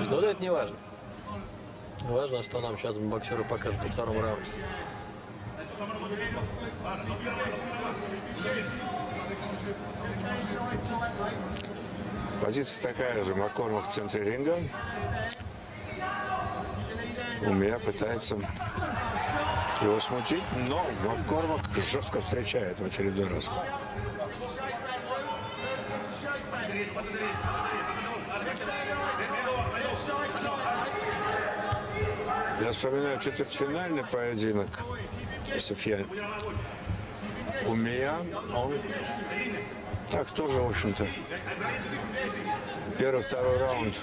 Но это не важно. Важно, что нам сейчас боксеры покажут во втором раунде. Позиция такая же. Маккормак в центре ринга. У меня пытается его смутить, но Маккормак жестко встречает в очередной раз. Я вспоминаю четвертьфинальный поединок Софьян Умия. Он так тоже, в общем-то, первый-второй раунд.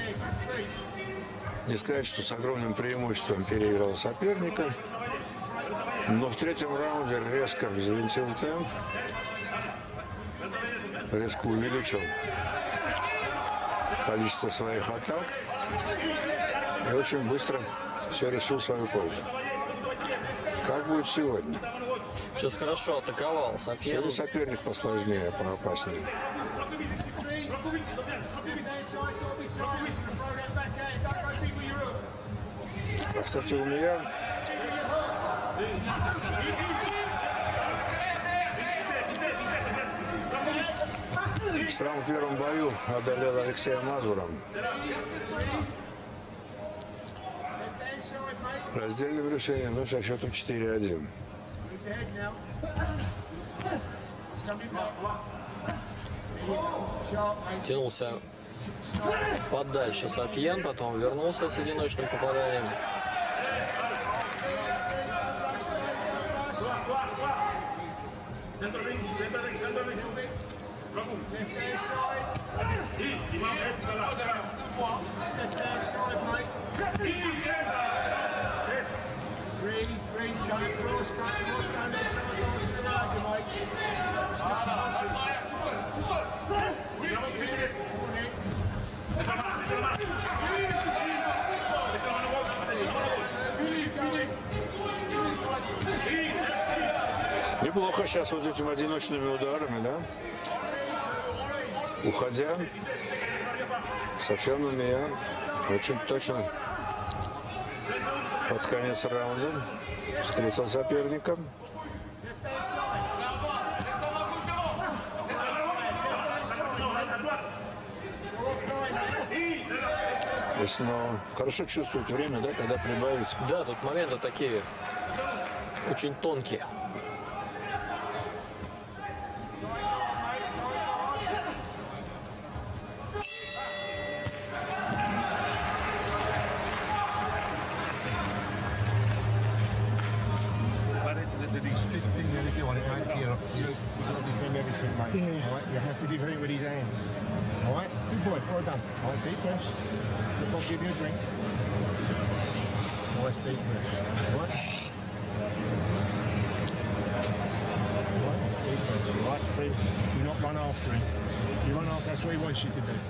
Не сказать, что с огромным преимуществом переиграл соперника. Но в третьем раунде резко взвинтил темп. Резко увеличил количество своих атак. И очень быстро все решил в свою пользу. Как будет сегодня? Сейчас хорошо атаковал Софьян. Сегодня соперник посложнее, поопаснее. А, кстати, у меня в самом первом бою одолел Алексея Мазура. Раздельным решением, но со счетом 4-1. Тянулся подальше Софьян, потом вернулся с одиночным попаданием. Неплохо сейчас вот этими одиночными ударами, да? Уходя, Софьян Умия очень точно под конец раунда встретил соперника. Если хорошо чувствует время, да, когда прибавить. Да, тут моменты такие очень тонкие. You have to defend with his hands. All right, good boy, well done. All right, deep breaths. I'll give you a drink. Nice deep breaths. All right. All right, deep breaths. All right, Fred, do not run after him. You run after, that's what he wants you to do.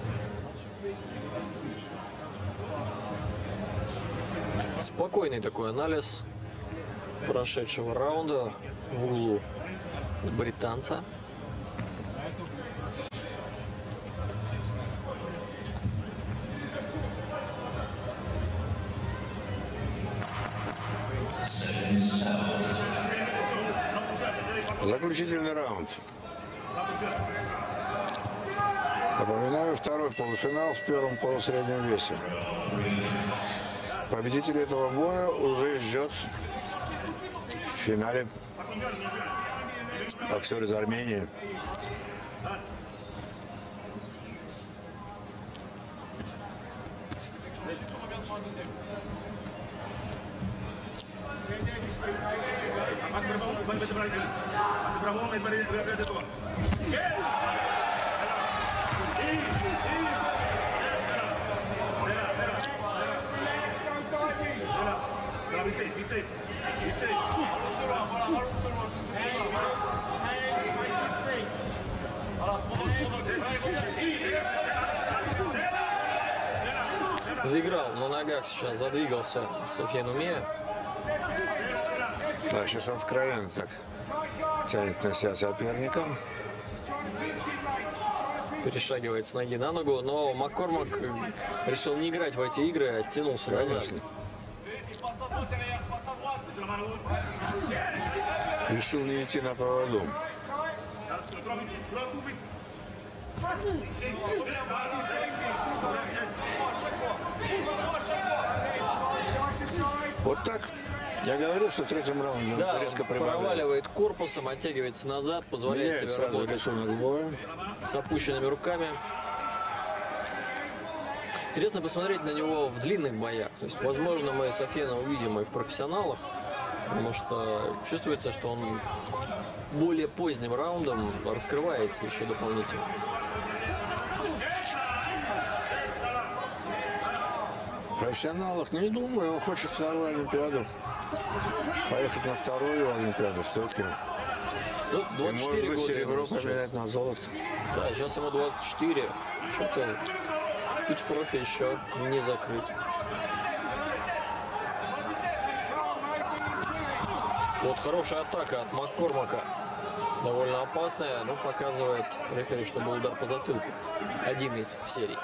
Спокойный такой анализ прошедшего раунда в углу британца. Заключительный раунд. Напоминаю, второй полуфинал в первом полусреднем весе. Победитель этого боя уже ждет в финале боксер из Армении. Заиграл на ногах сейчас, задвигался Софьян Умия. Да, сейчас он откровенно так тянет на себя соперника. перешагивает с ноги на ногу, но Маккормак решил не играть в эти игры, а оттянулся назад. Конечно. Решил не идти на поводу. Вот так. Я говорил, что в третьем раунде он Да, резко он прибавляет. проваливает корпусом, оттягивается назад, позволяет Меняет себе сразу работать рисунок боя. с опущенными руками. Интересно посмотреть на него в длинных боях. То есть, возможно, мы Софьяна увидим и в профессионалах, потому что чувствуется, что он более поздним раундом раскрывается еще дополнительно. В профессионалах не думаю, он хочет вторую Олимпиаду. Поехать на вторую Олимпиаду в Токио. Ну, И, 24 может быть, года серебро ему сейчас. поменять на золото. Да, сейчас ему 24. Что-то путь профи еще не закрыт. Вот хорошая атака от Маккормака. Довольно опасная, но показывает рефери, что был удар по затылку. Один из в серии.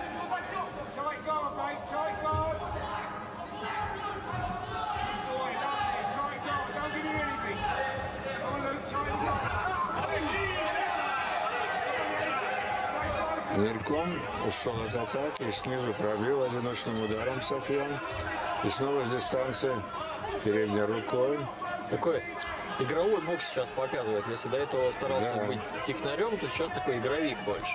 Нырком ушел от атаки и снизу пробил одиночным ударом Софьян. И снова с дистанции передней рукой. Такой игровой бокс сейчас показывает. Если до этого старался Да. быть технарем, то сейчас такой игровик больше.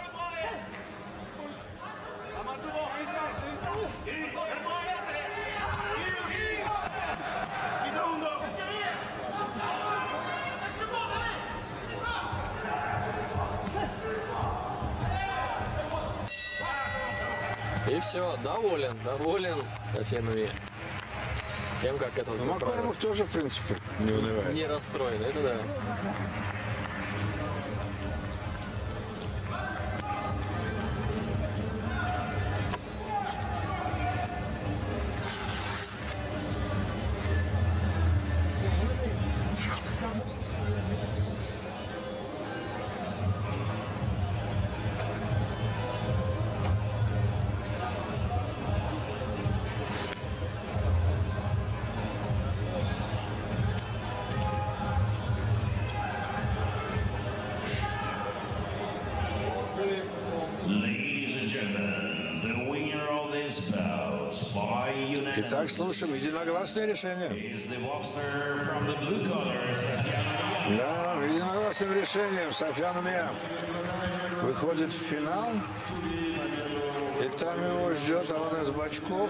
И все, доволен Софьян тем, как это Но Маккормак тоже, в принципе, не унывает. не расстроен. Это да. Ladies and gentlemen, the winner of this bout by Итак, unanimous слушаем единогласное решение. is the boxer from the blue collar, Sofiane Amia. Да, единогласным решением Софьян Амия выходит в финал. И там его ждет один из бачков,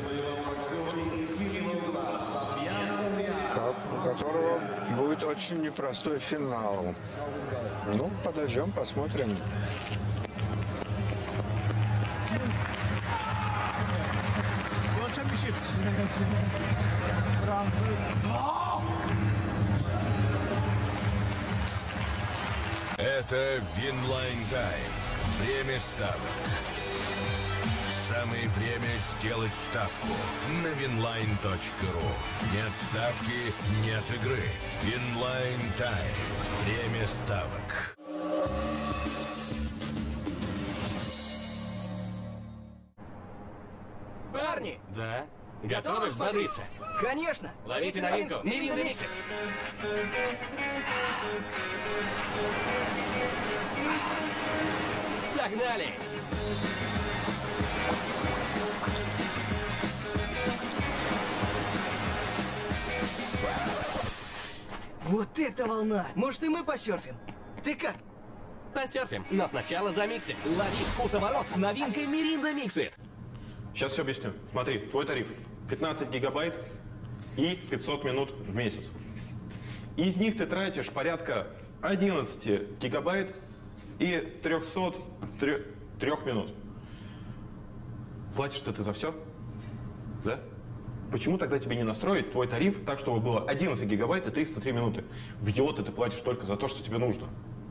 у которого будет очень непростой финал. Ну, подождем, посмотрим. World Championships. Это Винлайн Тайм. Время ставок. Самое время сделать ставку на winline.ru. Нет ставки, нет игры. Винлайн Тайм. Время ставок. Парни, Да? Готовы взбодриться? конечно! Ловите новинку. Миринда Миксит. Погнали! Вот это волна! Может, и мы посерфим? Ты как? Посерфим, но сначала замиксим. Лови вкусоворот с новинкой Миринда Миксит. Сейчас все объясню. Смотри, твой тариф 15 гигабайт и 500 минут в месяц. Из них ты тратишь порядка 11 гигабайт и 303 минут. Платишь-то ты за все? Да? Почему тогда тебе не настроить твой тариф так, чтобы было 11 гигабайт и 303 минуты? В йоты ты платишь только за то, что тебе нужно.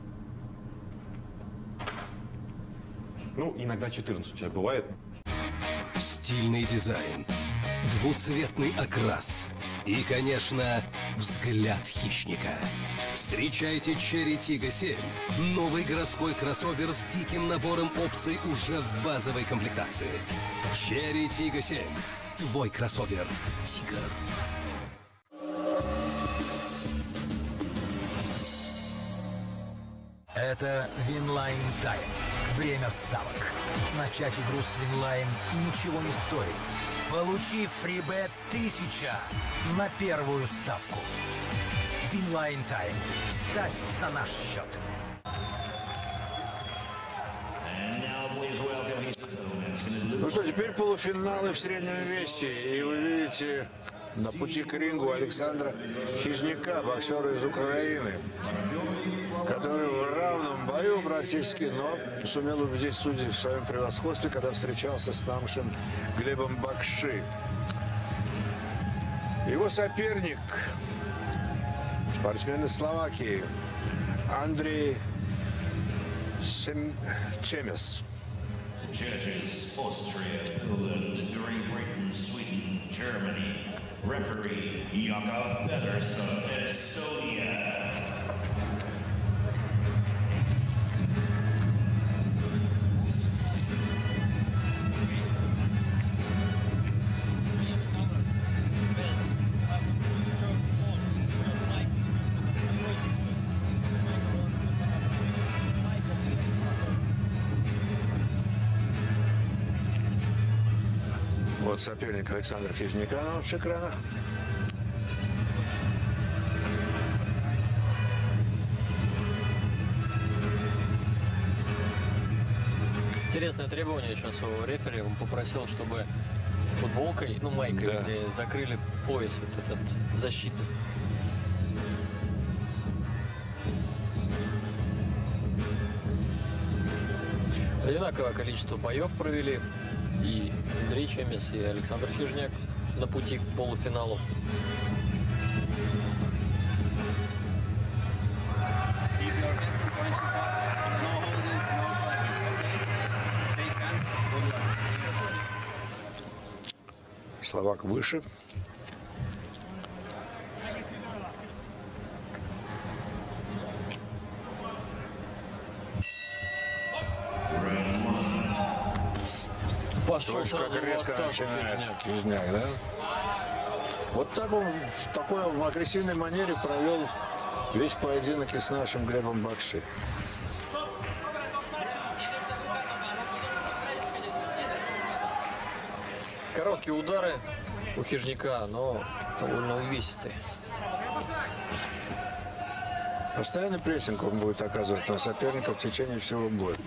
Ну, иногда 14 у тебя бывает. Стильный дизайн, двуцветный окрас, И, конечно, взгляд хищника. Встречайте Cherry Tiggo 7. Новый городской кроссовер с диким набором опций уже в базовой комплектации. Cherry Tiggo 7. Твой кроссовер «Тигр». Это Winline Time. Время ставок. Начать игру с Winline ничего не стоит. Получи фрибет 1000 на первую ставку. Winline Time. Ставь за наш счет. Ну что, теперь полуфиналы в среднем весе. И вы видите на пути к рингу Александра Хижняка, боксера из Украины, который в равном бою практически, но сумел убедить судей в своем превосходстве, когда встречался с нашим Глебом Бакши. Его соперник, спортсмен из Словакии, Андрей Чемес. Judges: Austria, Poland, Great Britain, Sweden, Germany. Referee: Yakov Pedersen, Estonia. Вот соперник Александра Хижняка на ваших экранах. Интересное требование сейчас у рефери. Он попросил, чтобы футболкой, ну майкой, Да. закрыли пояс вот этот защитный. Одинаковое количество боев провели и Андрей Чемес, и Александр Хижняк на пути к полуфиналу. Словак выше. Пошел Точно, сразу как в резко атаку начинает Хижняк. Хижняк, да? Вот так он в такой агрессивной манере провел весь поединок и с нашим Глебом Бакши. Короткие удары у Хижняка, но довольно увесистые. Постоянный прессинг он будет оказывать на соперника в течение всего боя.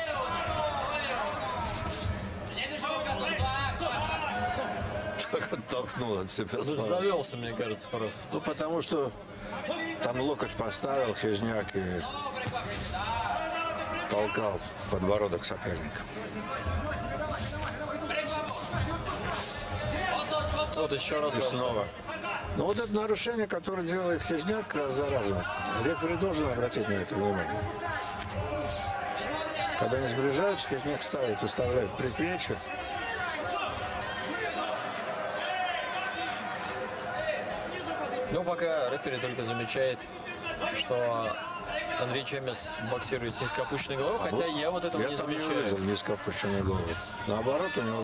Как оттолкнул от себя. Завелся, мне кажется, просто. Ну, потому что там локоть поставил Хижняк и толкал в подбородок соперника. Вот еще раз. И снова. Ну, вот это нарушение, которое делает Хижняк раз за разом. Рефери должен обратить на это внимание. Когда они сближаются, Хижняк ставит, выставляет предплечье. Ну, пока рефери только замечает, что Андрей Чемес боксирует с низкоопущенной головой, хотя я вот этого Я не там не замечаю. увидел низкоопущенную голову. Наоборот, у него